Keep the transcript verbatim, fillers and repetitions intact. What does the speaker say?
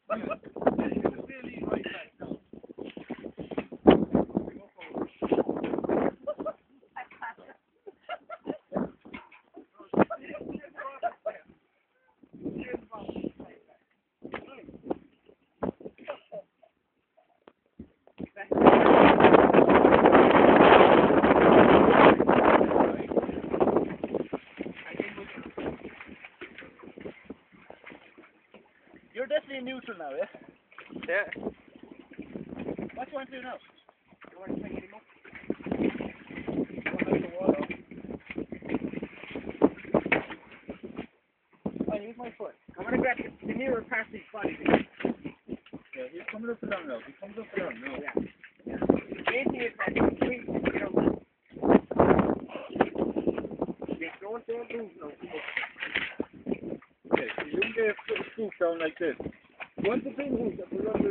You're definitely neutral now, yeah? Yeah. What do you want to do now? You want to swing him up? Oh, use my foot. I'm going to grab the, the nearer part of his body. Yeah, he's coming up and down now. He comes up and down now. Yeah. Yeah. Basically, it's like, swing, you know. Yeah, don't, don't move now. Okay, so you can get a scoop down like this. Once the thing moves, it will run